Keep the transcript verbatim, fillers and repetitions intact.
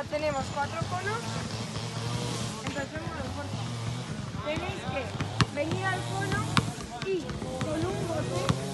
Ya tenemos cuatro conos. Empecemos mejor. Tenéis que venir al cono y con un bote